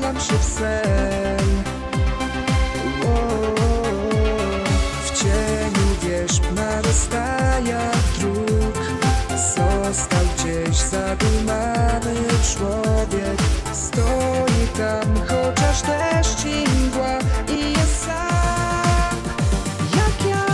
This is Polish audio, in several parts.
wpalam się w sen. W cieniu wierzb narastania dróg został gdzieś zadumany człowiek. Stoi tam, chociaż deszcz i mgła, i jest sam jak ja.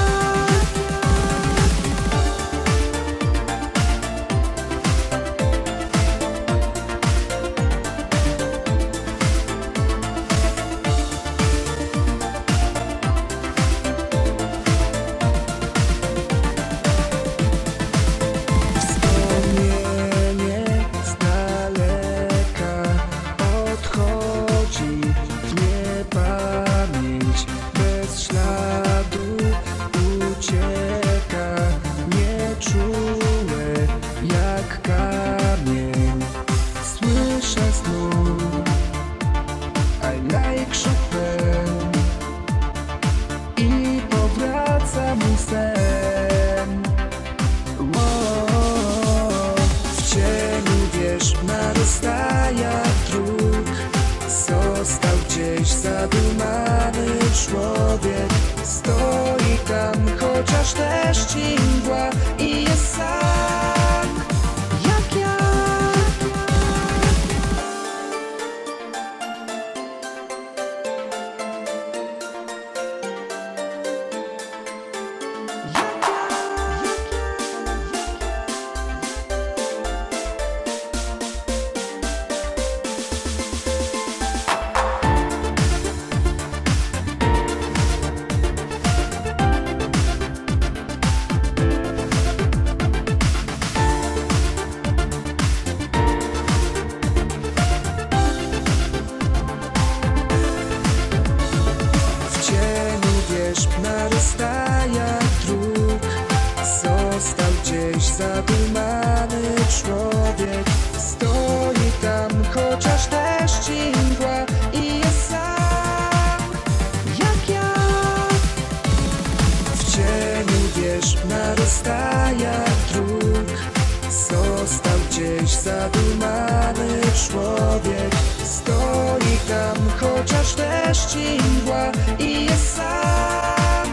W cieniu wierzb narastania dróg został gdzieś zadumany człowiek. Stoi tam, chociaż deszcz i mgła, i jest sam jak ja. Narastania dróg został gdzieś zadumany człowiek. Stoi tam, chociaż deszcz i mgła, i jest sam jak ja. W cieniu wierzb narastania dróg został gdzieś zadumany człowiek. Stoi tam, chociaż deszcz i mgła, i jest sam